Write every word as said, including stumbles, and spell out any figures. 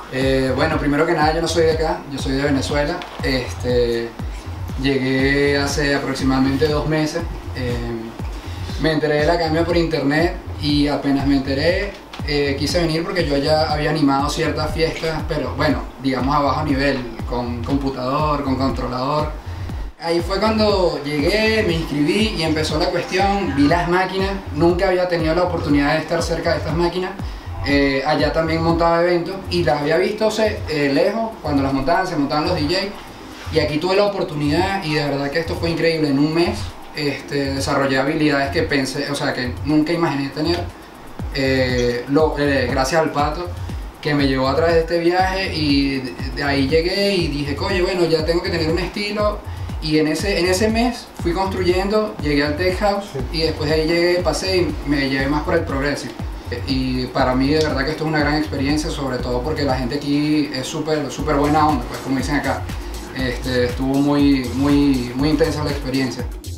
Eh, bueno, primero que nada yo no soy de acá, yo soy de Venezuela. Este, llegué hace aproximadamente dos meses. Eh, me enteré de la academia por internet y apenas me enteré eh, quise venir porque yo ya había animado ciertas fiestas, pero bueno, digamos a bajo nivel, con computador, con controlador. Ahí fue cuando llegué, me inscribí y empezó la cuestión, vi las máquinas, nunca había tenido la oportunidad de estar cerca de estas máquinas. Eh, allá también montaba eventos y las había visto o sea, eh, lejos, cuando las montaban, se montaban los D J, y aquí tuve la oportunidad y de verdad que esto fue increíble. En un mes este, desarrollé habilidades que pensé, o sea, que nunca imaginé tener, eh, lo, eh, gracias al Pato, que me llevó a través de este viaje, y de, de ahí llegué y dije, oye, bueno, ya tengo que tener un estilo. Y en ese, en ese mes fui construyendo, llegué al Tech House, sí. Y después de ahí llegué, pasé y me llevé más por el Progressive. Y para mí de verdad que esto es una gran experiencia, sobre todo porque la gente aquí es súper súper buena onda, pues como dicen acá. Este, estuvo muy, muy, muy intensa la experiencia.